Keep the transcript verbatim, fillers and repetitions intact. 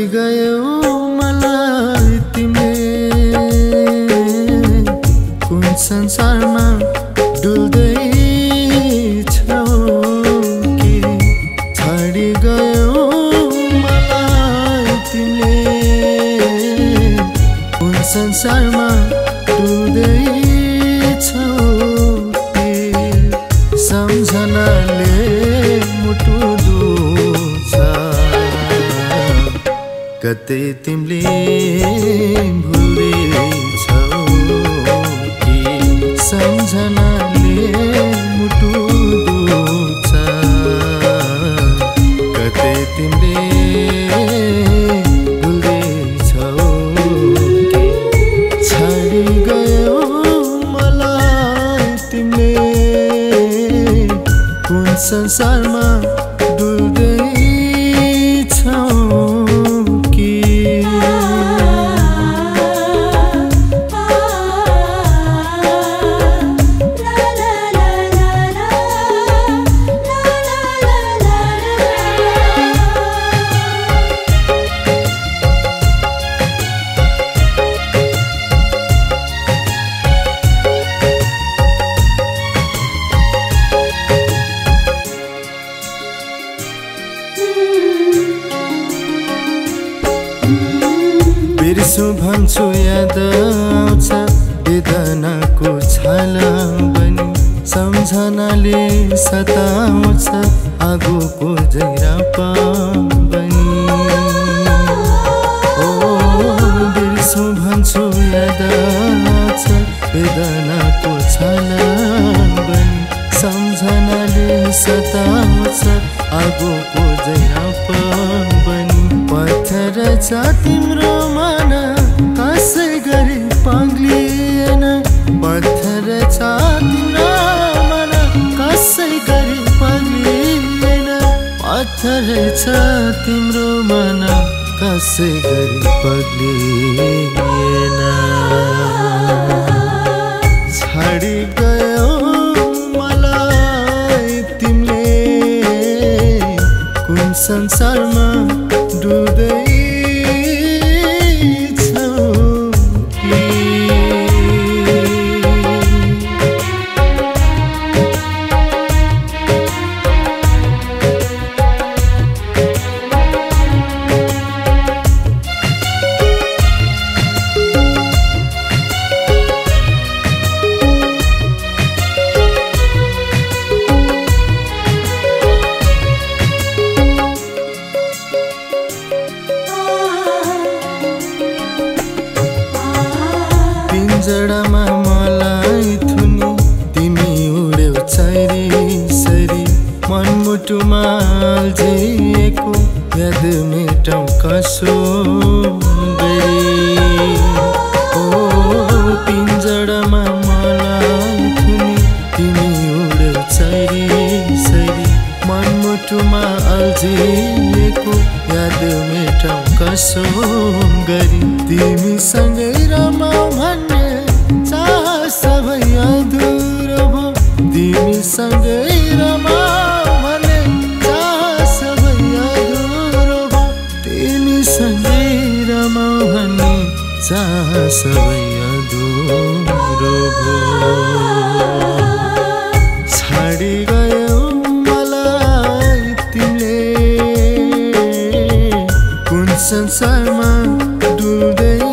गयो मलाई तिमीले कुन संसारमा डुल्दै छौ कि छाडी गयो मलाई तिमीले कुन संसारमा डुल्दै छौ कि सम्झनाले मुटु दुख्छ कतै तिमीले भुलेछौ कि सम्झनाले मुटु दुख्छ कतै तिमीले भुलेछौ कि छाडी गयो मलाई तिमीले कुन संसारमा डुल्दै छौ कि बिर्सु भन्छु याद आउँछ वेदनाको छाला बनी सम्झनाले सताउँछ आगोको जैरापा बनी ओ बिर्सु भन्छु याद आउँछ वेदनाको छाला बनी सम्झनाले सताउँछ आगोको जैरापा बनी पत्थर छ तिम्रो मन कसै गरी पग्लिएन पत्थर छ तिम्रो मन कसै गरी पग्लिएन पत्थर छ तिम्रो मन कसै गरी पग्लिएन छाडी गयो मलाई तिमीले कुन संसारमा डुल्दै छौ कि पिंजडामा मलाई थुनी तिमी उड्यौ चरी सरी मनमुटुमा अल्झिएको याद मेटौँ कसो गरी ओ पिंजडामा मलाई थुनी तिमी उड्यौ चरी सरी मनमुटुमा अल्झिएको याद मेटौँ कसो गरी तिमीसँगै रमाऊ भन्ने चाह सबै अधुरो भो तिमीसँगै रमाऊ भन्ने चाह सबै अधुरो भो तिमीसँगै रमाऊ भन्ने चाह सबै अधुरो भो छाडी गयो मलाई तिमीले कुन संसारमा डुल्दै